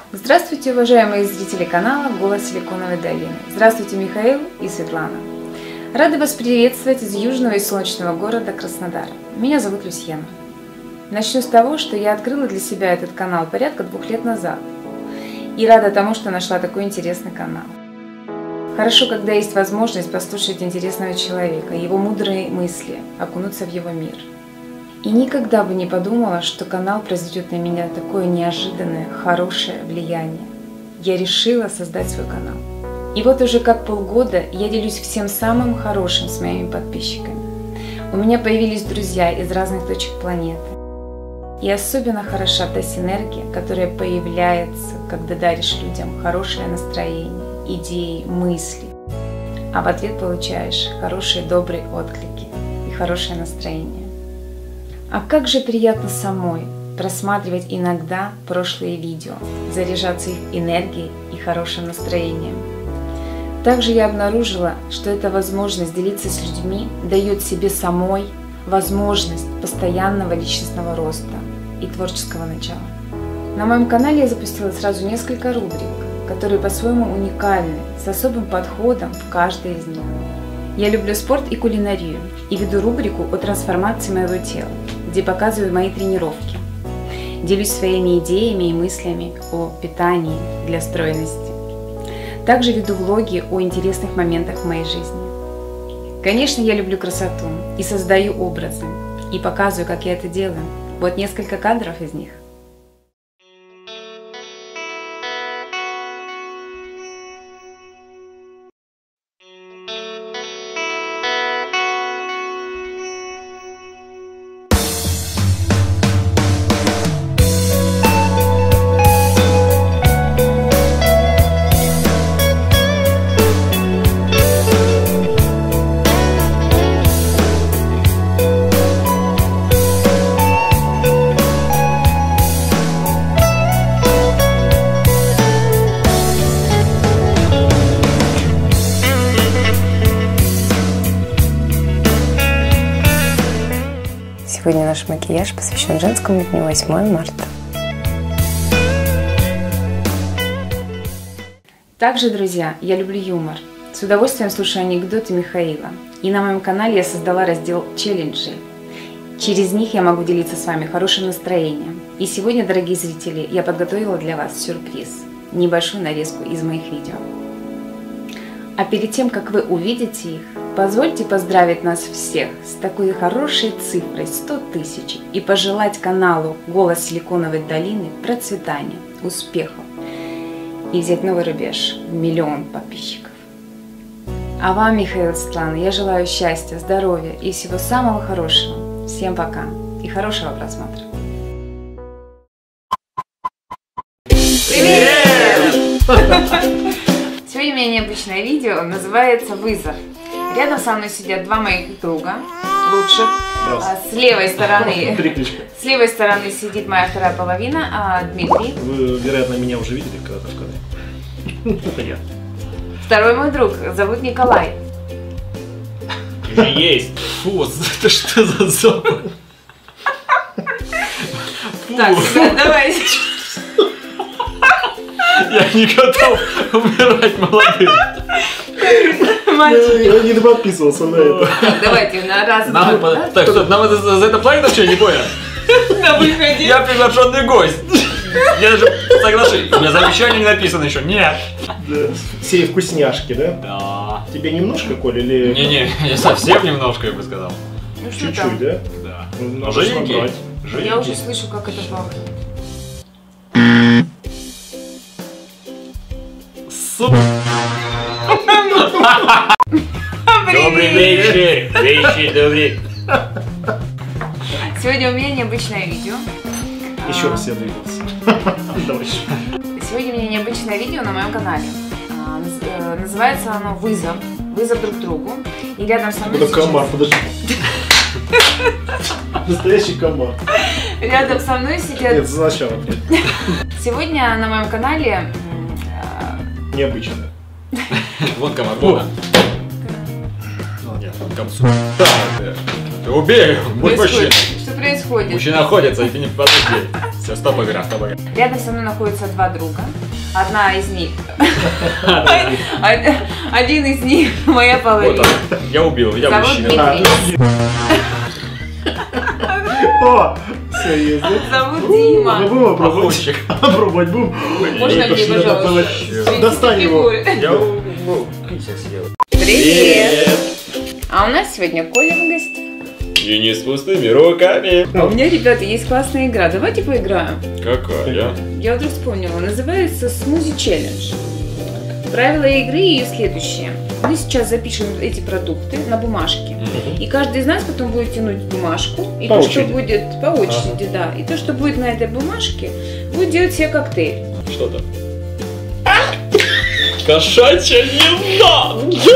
Здравствуйте, уважаемые зрители канала «Голос Силиконовой долины». Здравствуйте, Михаил и Светлана. Рады вас приветствовать из южного и солнечного города Краснодара. Меня зовут Люсьена. Начну с того, что я открыла для себя этот канал порядка 2 лет назад. И рада тому, что нашла такой интересный канал. Хорошо, когда есть возможность послушать интересного человека, его мудрые мысли, окунуться в его мир. И никогда бы не подумала, что канал произведет на меня такое неожиданное, хорошее влияние. Я решила создать свой канал. И вот уже как полгода я делюсь всем самым хорошим с моими подписчиками. У меня появились друзья из разных точек планеты. И особенно хороша та синергия, которая появляется, когда даришь людям хорошее настроение, идеи, мысли. А в ответ получаешь хорошие, добрые отклики и хорошее настроение. А как же приятно самой просматривать иногда прошлые видео, заряжаться их энергией и хорошим настроением. Также я обнаружила, что эта возможность делиться с людьми дает себе самой возможность постоянного личностного роста и творческого начала. На моем канале я запустила сразу несколько рубрик, которые по-своему уникальны, с особым подходом в каждой из них. Я люблю спорт и кулинарию и веду рубрику о трансформации моего тела, где показываю мои тренировки. Делюсь своими идеями и мыслями о питании для стройности. Также веду влоги о интересных моментах в моей жизни. Конечно, я люблю красоту и создаю образы, и показываю, как я это делаю. Вот несколько кадров из них. Сегодня наш макияж посвящен женскому дню 8 марта. Также, друзья, я люблю юмор. С удовольствием слушаю анекдоты Михаила. И на моем канале я создала раздел «Челленджи». Через них я могу делиться с вами хорошим настроением. И сегодня, дорогие зрители, я подготовила для вас сюрприз. Небольшую нарезку из моих видео. А перед тем, как вы увидите их, позвольте поздравить нас всех с такой хорошей цифрой 100 000 и пожелать каналу «Голос Силиконовой долины» процветания, успехов и взять новый рубеж в 1 000 000 подписчиков. А вам, Михаил и Светлана, я желаю счастья, здоровья и всего самого хорошего. Всем пока и хорошего просмотра. Привет! Сегодня у меня необычное видео, называется «Вызов». Рядом со мной сидят 2 моих друга, лучших. С левой стороны сидит моя вторая половина, Дмитрий. Вы, вероятно, меня уже видели когда-то в кадре. Это я. Второй мой друг, зовут Николай. Есть. Фу, это что за запах? Так, ребят, давайте. Я не готов умирать молодым. Мальчики. Я не подписывался на это. Давайте на раз. Так, что, нам это за это платят, что, не понял? На выходе. Я приглашенный гость. Я даже соглашусь. У меня завещание не написано еще. Нет. Все вкусняшки, да? Да. Тебе немножко, Коль, или... Не-не, я совсем немножко, я бы сказал. Ну что Чуть-чуть, там? да? Да. Ну, надо ж набрать. Я уже слышу, как это пахнет. Суп. Добрый вечер. Вечер добрый. Сегодня у меня необычное видео. Еще раз я двигался. Давай еще. Сегодня у меня необычное видео на моем канале. Называется оно «Вызов». Вызов друг другу. И рядом со мной Это комар, подожди. Настоящий комар. Рядом со мной сидят... Нет, сначала. Сегодня на моем канале... Необычно. Вон комар, вон. Нет, он комар. Ты убей, будь мужчиной. Что происходит? Мужчина ходится, и ты не подожди. Все, стоп игра, стоп игра. Рядом со мной находятся два друга. Одна из них... Один из них моя Вот половина. он. Я убил, я Зовут мужчина. Дмитрий. О, все есть, да? Зовут Дима. Ну, будем пробовать. Охотчик. Пробовать будем. Можно мне, пожалуйста? Достань его. Я писек съел. Привет! А у нас сегодня Коля в гостях. И не с пустыми руками. А у меня, ребята, есть классная игра. Давайте поиграем. Какая? Я вдруг вспомнила. Называется Смузи Челлендж. Правила игры ее следующие. Мы сейчас запишем эти продукты на бумажке. И каждый из нас потом будет тянуть бумажку. И По то, что очереди. будет по очереди, да. И то, что будет на этой бумажке, будет делать себе коктейль. Что там? Кошачья еда!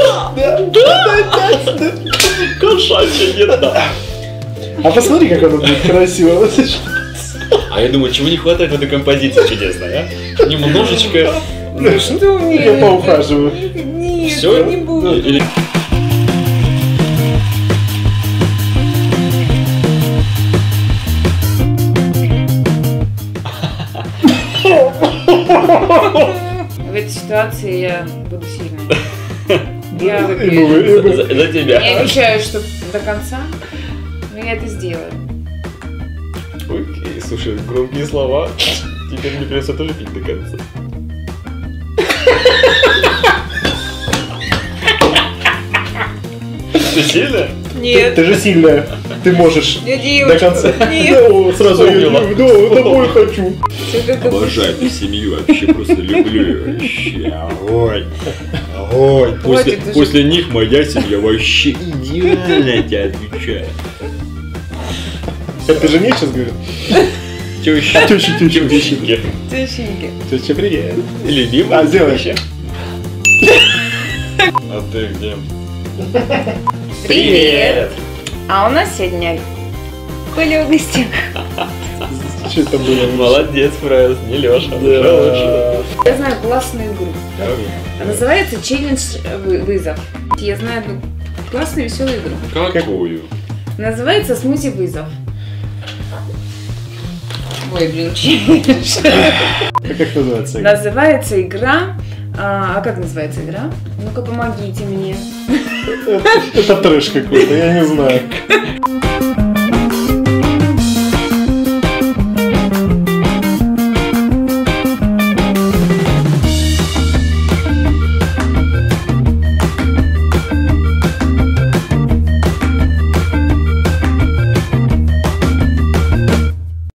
Да! Кошачья еда! А посмотри, как оно будет красиво. А я думаю, чего не хватает в этой композиции чудесной, а? Немножечко... Что мне? Я поухаживаю. Нет, Все? я не буду. Или... В этой ситуации я буду сильной. Я выпью. За тебя. Я обещаю, что до конца, но я это сделаю. Окей, слушай, громкие слова. Теперь мне придется тоже пить до конца. Ты сильно? Нет. Ты же сильная. Ты можешь. Я До девочка. конца. Нет. Да, сразу я домой хочу. Всё как Обожаю эту семью, вообще просто люблю ее. Вообще, огонь. Огонь. Хватит уже. После них моя семья вообще идеально, тебя отвечаю. Это ты же мне сейчас говорил? Теща. Теща. Тещеньки. Тещеньки. Теща, привет. Любимая. А, сделай. теща. А ты где? Привет. А у нас сегодня Коля в гостях. Что это было? Молодец, справился, не Леша. Да. Я знаю классную игру. Называется челлендж вызов. Я знаю одну классную веселую игру. Какую? Называется смузи вызов. Ой, блин, челлендж. Как называется? Называется игра. А как называется игра? Ну-ка, помогите мне. Это трэш какой-то, я не знаю.